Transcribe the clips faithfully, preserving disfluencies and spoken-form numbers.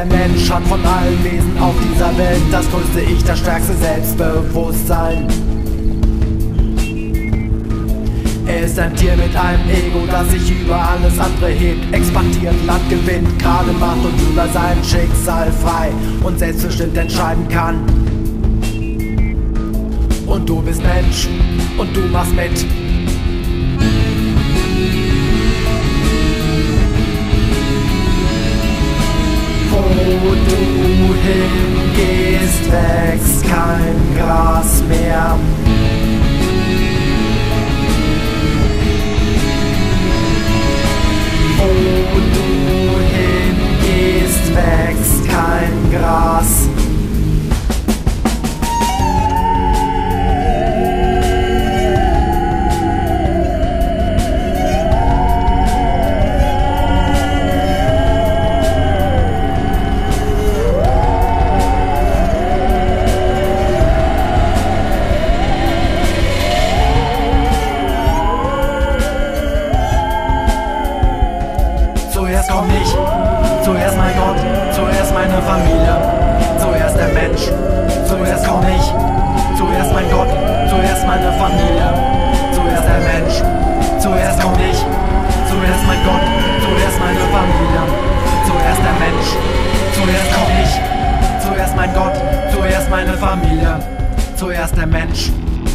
der Mensch hat von allen Wesen auf dieser Welt das größte Ich, das stärkste Selbstbewusstsein. Er ist ein Tier mit einem Ego, das sich über alles andere hebt, expandiert, Land gewinnt, gerade macht und über sein Schicksal frei und selbstbestimmt entscheiden kann. Und du bist Mensch und du machst mit. Wo du hingehst, wächst kein Gras mehr. Wo du hingehst, wächst kein Gras. Zuerst komm ich, zuerst mein Gott, zuerst meine Familie, zuerst der Mensch. Zuerst komm ich, zuerst mein Gott, zuerst meine Familie, zuerst der Mensch. Zuerst komm ich, zuerst mein Gott, zuerst meine Familie, zuerst der Mensch. Zuerst komm ich, zuerst mein Gott, zuerst meine Familie, zuerst der Mensch.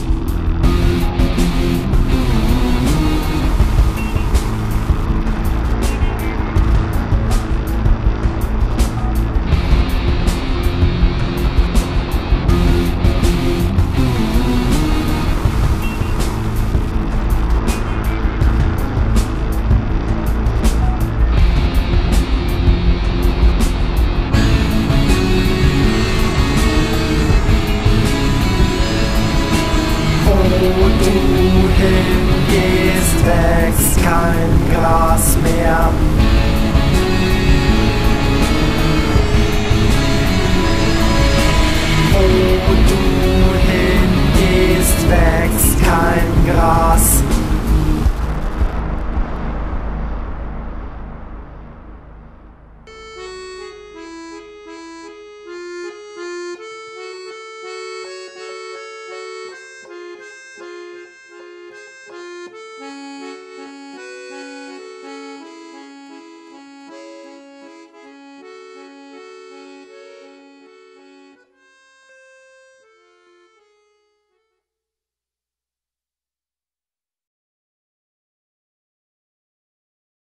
Wo du hingehst, wächst kein Gras mehr. Wo du hingehst, wächst kein Gras.